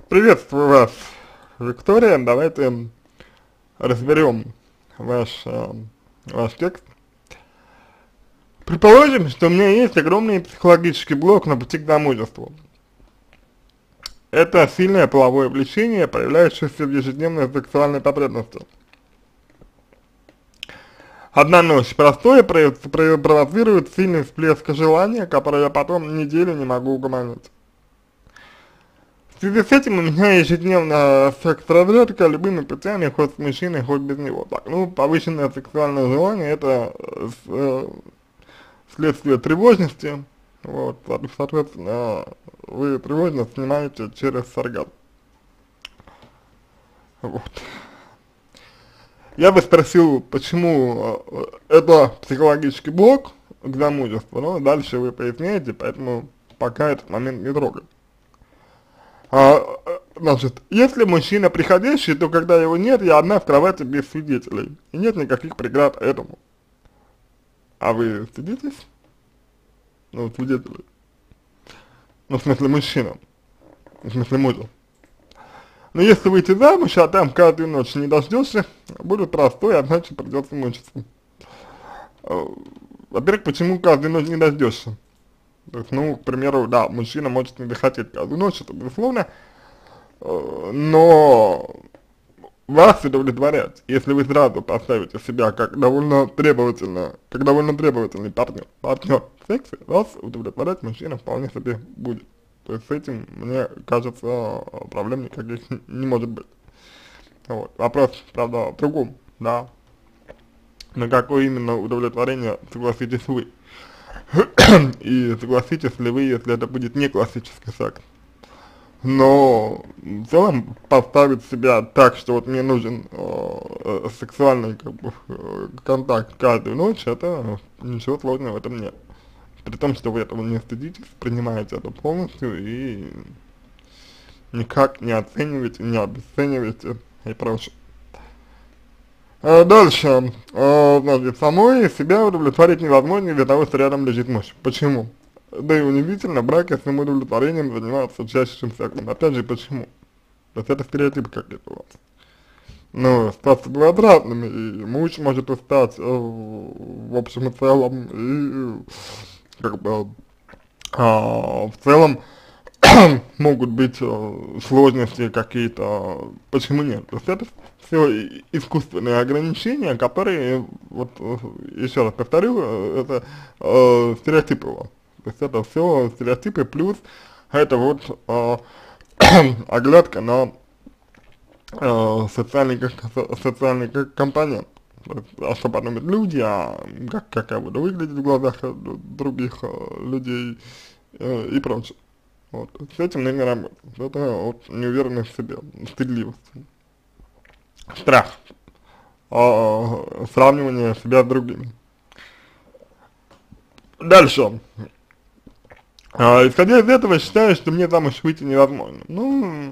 Приветствую вас, Виктория. Давайте разберем ваш текст. Предположим, что у меня есть огромный психологический блок на пути к замужеству. Это сильное половое влечение, проявляющееся в ежедневной сексуальной потребности. Одна ночь простое провоцирует сильный всплеск желания, который я потом неделю не могу угомонить. В связи с этим у меня ежедневно секс-разрядка любыми путями, хоть с мужчиной, хоть без него. Так, ну, повышенное сексуальное желание — это следствие тревожности, вот, соответственно, вы тревожность снимаете через оргазм. Вот. Я бы спросил, почему это психологический блок к замужеству, но дальше вы поясняете, поэтому пока этот момент не трогаем. Значит, если мужчина приходящий, то когда его нет, я одна в кровати без свидетелей, и нет никаких преград этому. А вы стыдитесь? Ну, свидетели. Ну, в смысле, мужчина. В смысле, мужа. Но если выйти замуж, а там каждую ночь не дождешься, будет простой, а значит придется мучиться. Во-первых, почему каждую ночь не дождешься? То есть, ну, к примеру, да, мужчина может не захотеть каждую ночь, это безусловно, но вас удовлетворять, если вы сразу поставите себя как довольно требовательный партнер в сексе, вас удовлетворять мужчина вполне себе будет. То есть с этим, мне кажется, проблем никаких не может быть. Вот. Вопрос, правда, в другом, да, на какое именно удовлетворение согласитесь вы. И согласитесь ли вы, если это будет не классический секс. Но в целом поставить себя так, что вот мне нужен сексуальный контакт каждую ночь, это ничего сложного в этом нет. При том, что вы этого не стыдитесь, принимаете это полностью и никак не оцениваете, не обесцениваете и прочее. Дальше, значит, самой себя удовлетворить невозможно из-за того, что рядом лежит муж. Почему? Да и удивительно, браки с своим удовлетворением занимаются чаще, чем сексом. Опять же, почему? То есть это стереотипы какие-то у вас. Ну, ситуации бывают разными, и муж может устать, в общем и целом, и как бы в целом могут быть сложности какие-то, почему нет? То есть это все искусственные ограничения, которые, вот еще раз повторю, это стереотипы. То есть это все стереотипы, плюс это вот оглядка на социальный компонент. А что подумают люди, как я буду выглядеть в глазах других людей и прочее. Вот. С этим нужно работать. Это вот неуверенность в себе, стыдливость, страх, сравнивание себя с другими. Дальше. Исходя из этого, считаю, что мне замуж выйти невозможно. Ну,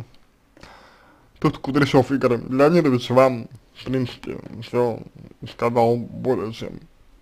тут Кудряшов Игорь Леонидович вам, в принципе, все сказал более чем.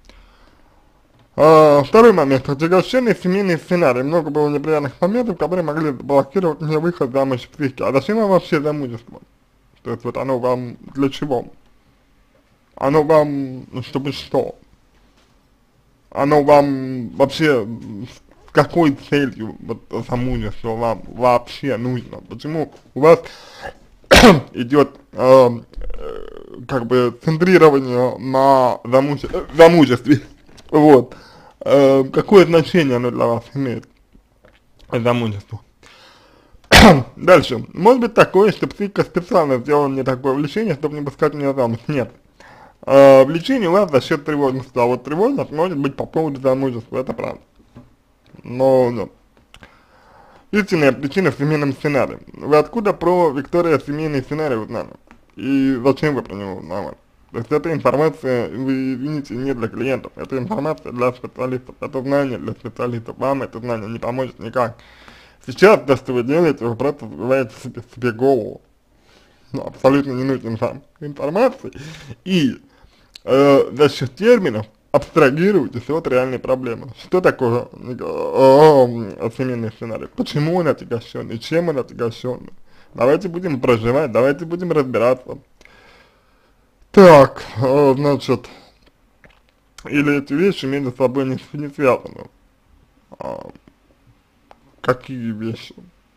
Второй момент. Отягощенный семейный сценарий. Много было неприятных моментов, которые могли блокировать мне выход замуж в психике. А зачем вам вообще замужество? То есть вот оно вам для чего? Оно вам, ну, чтобы что? Оно вам вообще с какой целью вот замужество вам вообще нужно? Почему у вас идет как бы центрирование на замужестве? Вот. Какое значение оно для вас имеет, замужество? Дальше. Может быть такое, что психика специально сделала мне такое влечение, чтобы не пускать меня замуж? Нет. Влечение у вас за счет тревожности, а вот тревожность может быть по поводу замужества, это правда. Но нет. Истинная причина в семейном сценарии. Вы откуда про Виктория семейный сценарий узнали? И зачем вы про него узнавали? То есть эта информация, вы извините, не для клиентов, это информация для специалистов, это знание для специалистов, вам это знание не поможет никак. Сейчас то, что вы делаете, вы просто забиваете себе голову, ну, абсолютно ненужной информации, и за счет терминов абстрагируйтесь от реальной проблемы. Что такое семейный сценарий? Почему он отягощенный? Чем он отягощенный? Давайте будем проживать, давайте будем разбираться. Так, значит, или эти вещи между собой не связаны. А, какие вещи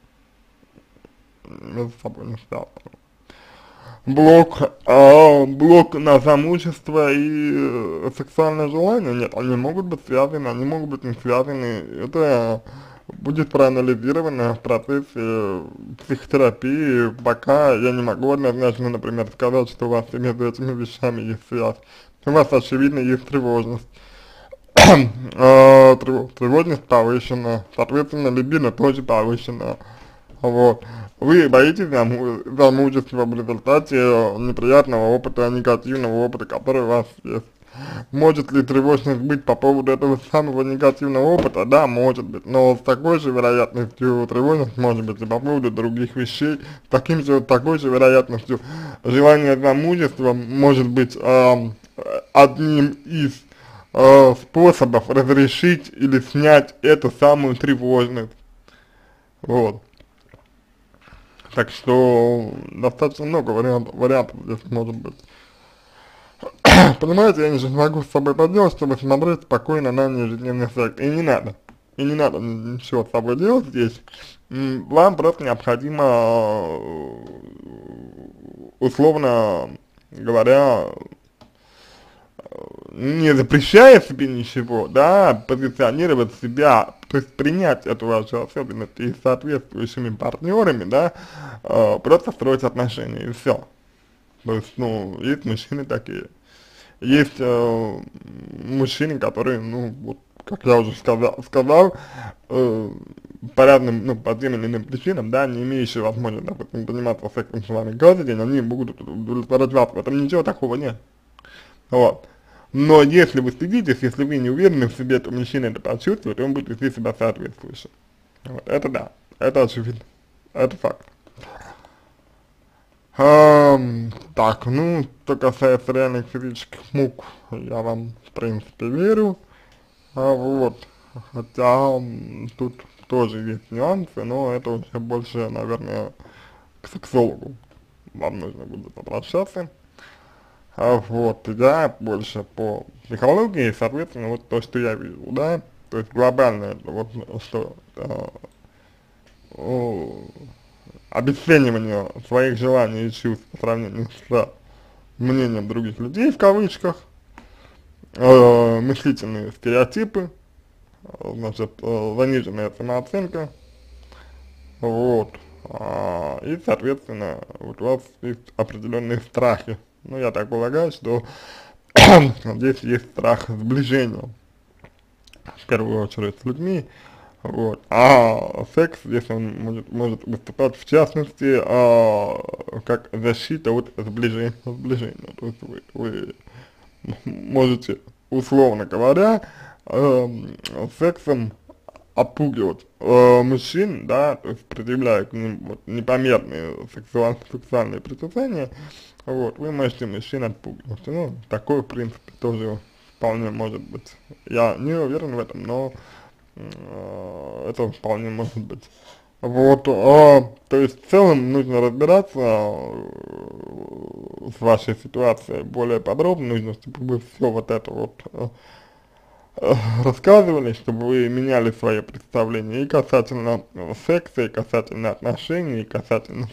между собой не связаны? Блок на замужество и сексуальное желание, нет, они могут быть связаны, они могут быть не связаны, это будет проанализировано в процессе психотерапии, пока я не могу однозначно, например, сказать, что у вас между этими вещами есть связь, у вас, очевидно, есть тревожность. Тревожность повышена, соответственно, либидо тоже повышена. Вот. Вы боитесь замужества в результате неприятного опыта, негативного опыта, который у вас есть. Может ли тревожность быть по поводу этого самого негативного опыта? Да, может быть, но с такой же вероятностью тревожность может быть и по поводу других вещей, такой же вероятностью желание замужества может быть одним из способов разрешить или снять эту самую тревожность. Вот. Так что достаточно много вариантов здесь может быть. Понимаете, я ничего не могу с собой поделать, чтобы смотреть спокойно на ежедневный секс. И не надо ничего с собой делать здесь. Вам просто необходимо, условно говоря, не запрещая себе ничего, да, позиционировать себя, то есть принять эту вашу особенность и с соответствующими партнерами, да, просто строить отношения и все. То есть, ну, есть мужчины такие. Есть мужчины, которые, ну, вот, как я уже сказал по разным, ну, по тем или иным причинам, да, не имеющие возможности, допустим, заниматься сексом с вами каждый день, они будут удовлетворять вас, в этом ничего такого нет. Вот. Но если вы стыдитесь, если вы не уверены в себе, то мужчина это почувствует, и он будет вести себя соответствующе. Вот. Это да, это очевидно, это факт. Так, ну, что касается реальных физических мук, я вам, в принципе, верю, вот, хотя тут тоже есть нюансы, но это уже больше, наверное, к сексологу вам нужно будет обращаться. Вот, я больше по психологии, соответственно, вот то, что я вижу, да, то есть глобально это вот, что обесценивание своих желаний и чувств по сравнению с мнением других людей, в кавычках, мыслительные стереотипы, значит, заниженная самооценка, вот, и, соответственно, вот у вас есть определенные страхи. Ну, я так полагаю, что здесь есть страх сближения, в первую очередь, с людьми, вот, а секс здесь он может выступать, в частности, как защита от сближения, то есть вы можете, условно говоря, сексом отпугивать мужчин, да, то есть предъявляя к ним вот непомерные сексуальные притязания, вот, вы можете мужчин отпугивать. Ну, такой, в принципе, тоже вполне может быть. Я не уверен в этом, но это вполне может быть. Вот, то есть в целом нужно разбираться с вашей ситуацией более подробно, нужно, чтобы вы все вот это вот рассказывали, чтобы вы меняли свое представление и касательно секса, и касательно отношений, и касательно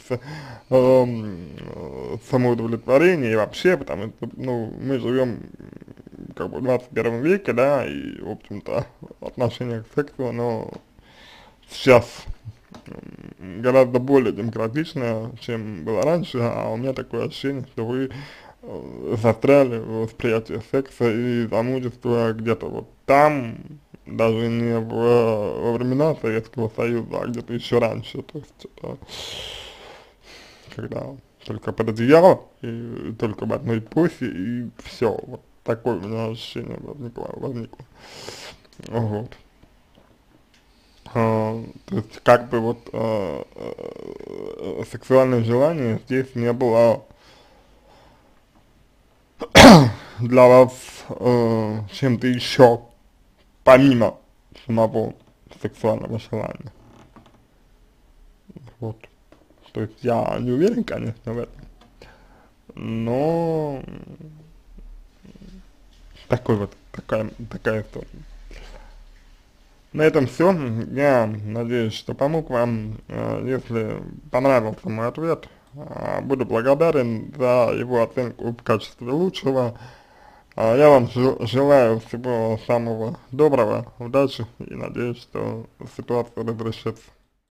самоудовлетворения и вообще, потому что, ну, мы живем как бы в 21 веке, да, и, в общем-то, отношение к сексу, оно сейчас гораздо более демократичное, чем было раньше, а у меня такое ощущение, что вы застряли в восприятии секса и замужества где-то вот там, даже не во времена Советского Союза, а где-то еще раньше, то есть когда только под одеяло, и только в одной позе, и все, вот такое у меня ощущение возникло. Вот. То есть как бы вот сексуальное желание здесь не было для вас чем-то еще, помимо самого сексуального желания. Вот. То есть я не уверен, конечно, в этом, но такая история. На этом все. Я надеюсь, что помог вам. Если понравился мой ответ, буду благодарен за его оценку в качестве лучшего. Я вам желаю всего самого доброго, удачи и надеюсь, что ситуация разрешится.